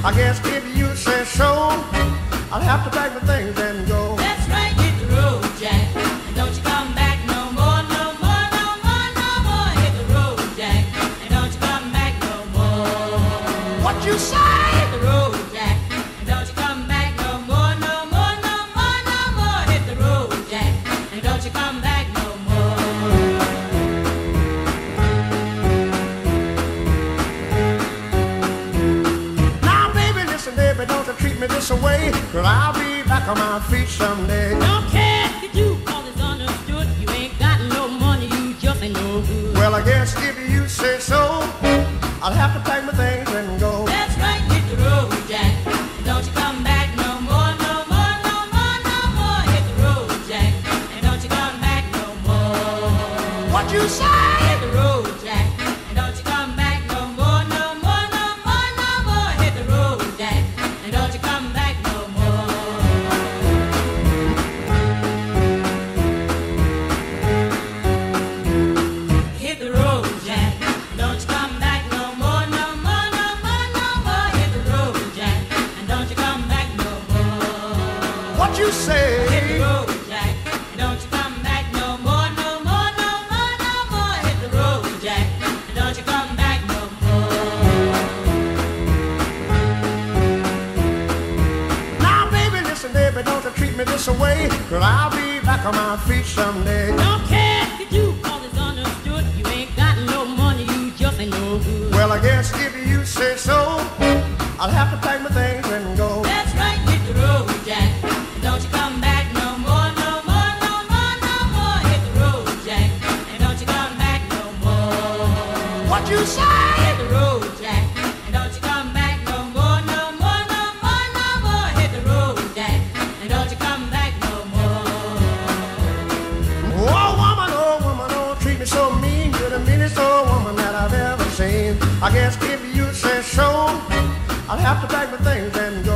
I guess if you say so, I'll have to pack my things and go. That's right, hit the road, Jack. And don't you come back no more, no more, no more, no more. Hit the road, Jack. And don't you come back no more. What you say? Hit the road, Jack. And don't you come back no more, no more, no more, no more. Hit the road, Jack. And don't you come back no more. Now, baby, listen, baby, don't you treat me this way, 'cause I'll be back on my feet someday. Don't care if you do, all is understood. You ain't got no money, you just ain't no good. Well, I guess if you say so, I'll have to pack my things and go. That's right, hit the road, Jack. And don't you come back no more, no more, no more, no more. Hit the road, Jack. And don't you come back no more. What you say? Hit the road, Jack. And don't you come back no more, no more, no more, no more. Hit the road, Jack. And don't you come back no more. Hit the road, Jack. Don't you come back no more, no more, no more, no more. Hit the road, Jack. And don't you come back no more. What you say? Hit the road, Jack. And don't you come back no more, no more, no more, no more. Hit the road, Jack. And don't you come back no more. Now, baby, listen, baby, don't you treat me this way, 'cause I'll be back on my feet someday. Don't care if you do, all is understood. You ain't got no money, you just ain't no good. Well, I guess if you say so, I'll have to pack my things and go. That's right, hit the road, Jack. And don't you come back no more, no more, no more, no more. Hit the road, Jack. And don't you come back no more. What you say? Hit the road, Jack. And don't you come back no more, no more, no more, no more. Hit the road, Jack. And don't you come back no more. Oh woman, don't treat me so mean. You're the meanest old woman that I've ever seen. I guess if you say so, I'll have to pack my things and go.